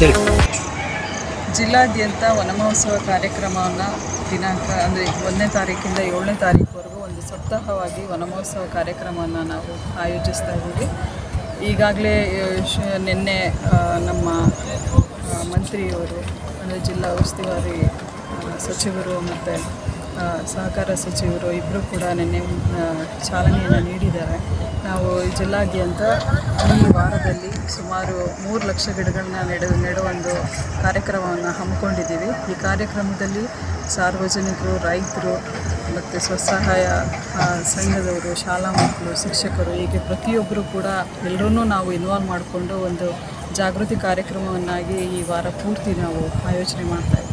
ಜಿಲ್ಲಾದ್ಯಂತ ವನಮಹೋತ್ಸವ ಕಾರ್ಯಕ್ರಮವನ್ನು ದಿನಾಂಕ ಅಂದರೆ 1ನೇ ತಾರೀಕಿಂದ 7ನೇ ತಾರೀಕುವರೆಗೂ ಒಂದು ಸಪ್ತಾಹವಾಗಿ ವನಮಹೋತ್ಸವ ಕಾರ್ಯಕ್ರಮವನ್ನು ನಾವು ಆಯೋಜಿಸ್ತಾ ಇದ್ದೀವಿ. ಈಗಾಗಲೇ ನಿನ್ನೆ ನಮ್ಮ ಮಂತ್ರಿಯವರು ಅಂದರೆ ಜಿಲ್ಲಾ ಉಸ್ತುವಾರಿ ಸಚಿವರು ಮತ್ತು ಸಹಕಾರ ಸಚಿವರು ಇಬ್ಬರು ಕೂಡ ನಿನ್ನೆ ಚಾಲನೆಯನ್ನು ನೀಡಿದ್ದಾರೆ. ನಾವು ಜಿಲ್ಲಾದ್ಯಂತ ಈ ವಾರದಲ್ಲಿ ಸುಮಾರು 3 ಲಕ್ಷ ಗಿಡಗಳನ್ನ ನೆಡುವೊಂದು ಕಾರ್ಯಕ್ರಮವನ್ನು ಹಮ್ಮಿಕೊಂಡಿದ್ದೀವಿ. ಈ ಕಾರ್ಯಕ್ರಮದಲ್ಲಿ ಸಾರ್ವಜನಿಕರು, ರೈತರು ಮತ್ತು ಸ್ವಸಹಾಯ ಸಂಘದವರು, ಶಾಲಾ ಮಕ್ಕಳು, ಶಿಕ್ಷಕರು ಹೀಗೆ ಪ್ರತಿಯೊಬ್ಬರು ಕೂಡ ಎಲ್ಲರೂ ನಾವು ಇನ್ವಾಲ್ವ್ ಮಾಡಿಕೊಂಡು ಒಂದು ಜಾಗೃತಿ ಕಾರ್ಯಕ್ರಮವನ್ನಾಗಿ ಈ ವಾರ ಪೂರ್ತಿ ನಾವು ಆಯೋಜನೆ ಮಾಡ್ತಾಯಿದ್ದೀವಿ.